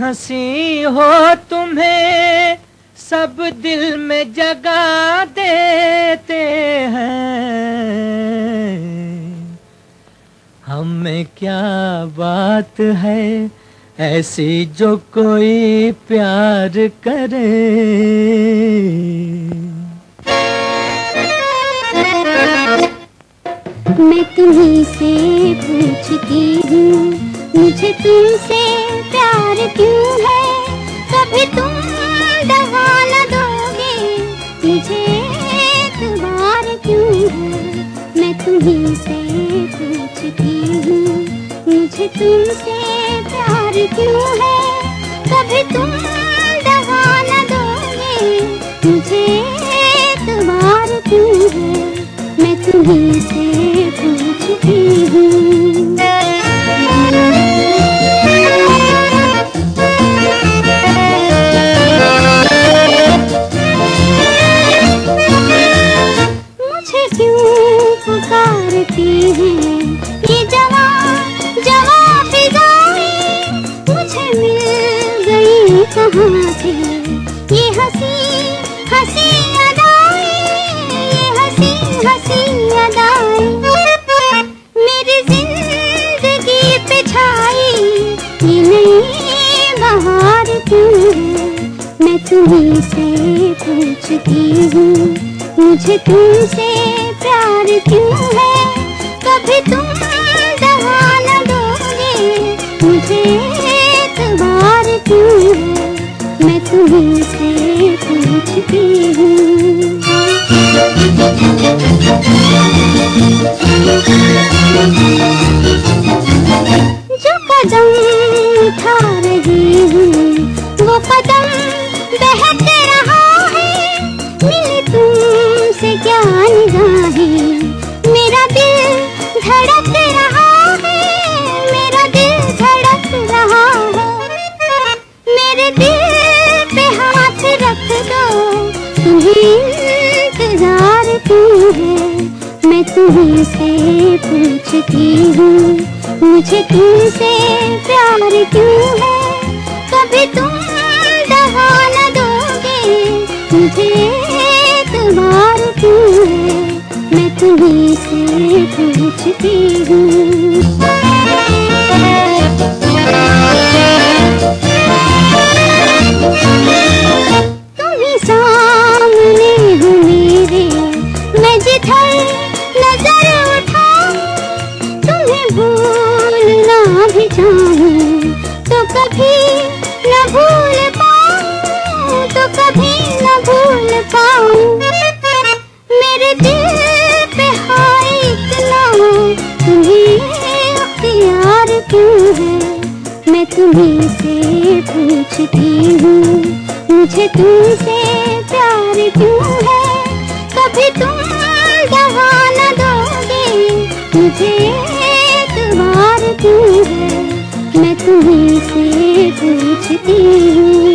हंसी हो तुम्हें सब दिल में जगा देते हैं, हमें क्या बात है ऐसी जो कोई प्यार करे। मैं तुम्हीं से पूछती हूँ मुझे तुमसे प्यार क्यों है, कभी तुम दगा न दोगे मुझे एतबार क्यों है। मैं तुम्हीं से पूछती हूँ मुझे तुमसे प्यार क्यों है, कभी तुम दगा न दोगे मुझे एतबार क्यों है। मैं तुम्हीं से पूछती हूँ। मुझे क्यों पुकारती हैं ये जवां जवां फिजाएं, मुझे मिल गई कहाँ से ये हंसी हंसी मेरी जिंदगी पे छाई ये नई बहार क्यों है। मैं तुम्हीं से पूछती हूँ मुझे तुमसे प्यार क्यों है, कभी तुम दगा न दोगे मुझे एतबार क्यों है। मैं तुम्हीं से पूछती हूँ। जो कदम उठा रही हूँ वो कदम बहक रहा है, मिली तुमसे क्या निगाहें मेरा दिल धड़क रहा है, मेरा दिल धड़क रहा है। मेरे दिल पे हाथ रख दो तुम्हें इंतजार क्यों है। मैं तुम्हीं से पूछती हूँ मुझे तुमसे प्यार क्यों है, कभी तुम दगा न दोगे मुझे एतबार क्यों है। मैं तुम्हीं से पूछती हूँ। तुम्हीं सामने हो मेरे, मैं जिधर नजर उठाऊं तुम्हें भूलना भी चाहूं तो कभी न भूल पाऊं, तो कभी न भूल पाऊं। मेरे दिल पे हाय इतना तुम्हें अख्तियार क्यों है। मैं तुम्हीं से पूछती हूँ मुझे तुमसे प्यार क्यों है, कभी तुम दगा न दोगे मुझे एतबार क्यों है। मैं तुम्हीं से पूछती हूँ।